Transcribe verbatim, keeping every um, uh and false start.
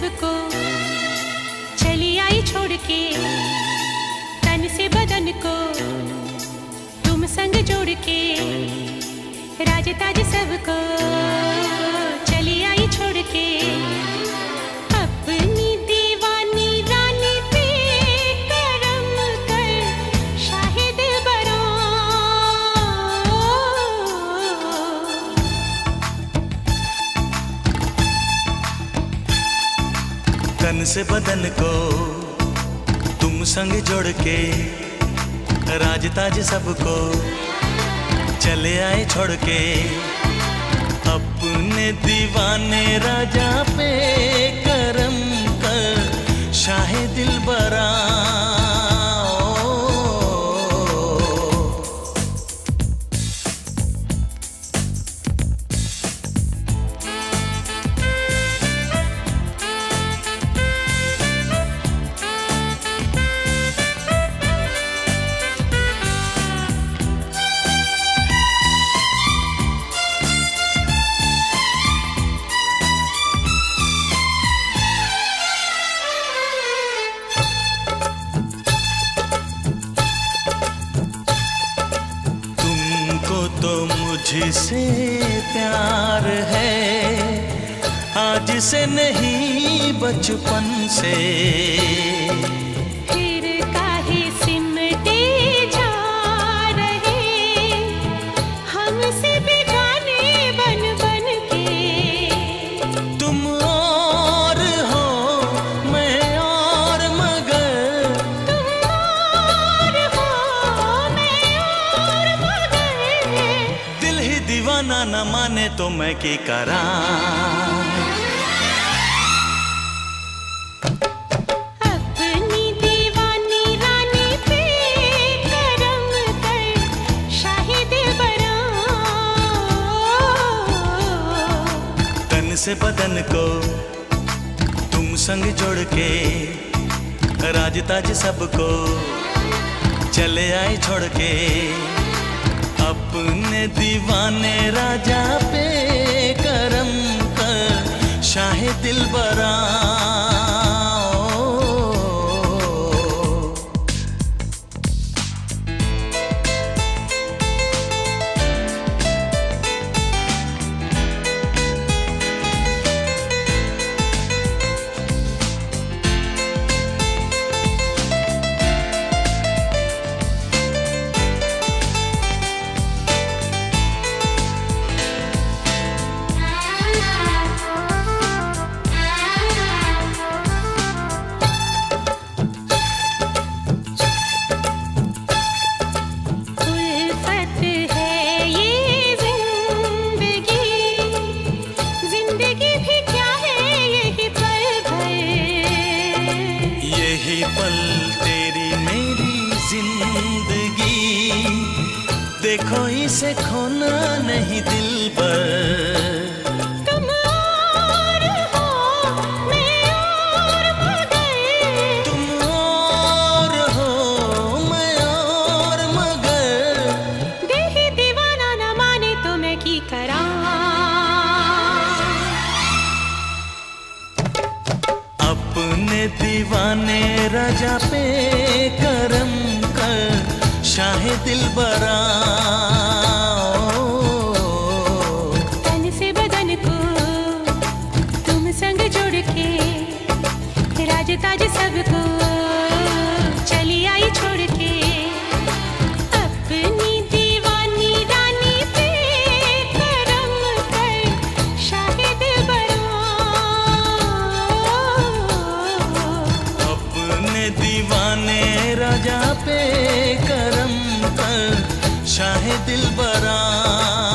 सबको, चली आई छोड़ के तन से बदन को, तुम संग जोड़ के राज ताज सबको, चली आई छोड़ के अपनी दीवानी रानी पे करम कर शाहिद बरा। तन से बदन को तुम संग जोड़ के राज ताज सबको, चले आए छोड़ के अपने दीवाने राजा पे करम कर शाहे दिल बरा। तो मुझसे प्यार है आज से नहीं बचपन से, फिर काहे सिमटे जा रहे हमसे बेगाने बन बन के। तुम और हो मैं और मगर, तुम और हो मैं और मगर, दिल ही दीवाना न माने तो मैं की करा। अपनी दीवानी रानी पे करम कर शाहिद बरा। तन से बदन को तुम संग जोड़ के राज ताज सबको, चले आए छोड़ के अपने दीवाने राजा पे करम कर शाहे दिल बरा। पल तेरी मेरी जिंदगी, देखो इसे खोना नहीं दिल पर। तुम और हो मैं और मगर, तुम और हो मैं और मगर, दिल ही दीवाना न माने तो मैं की करा। अपने दीवाने राजा पे करम कर शाहे दिल बरा। तन से बदन को तुम संग जोड़ के राज ताज सबको, चली आई छोड़ के अपनी दीवानी रानी पे करम कर शाहे दिल बरा। अपने दीवाने राजा पे करम कर शाहे दिल बरा।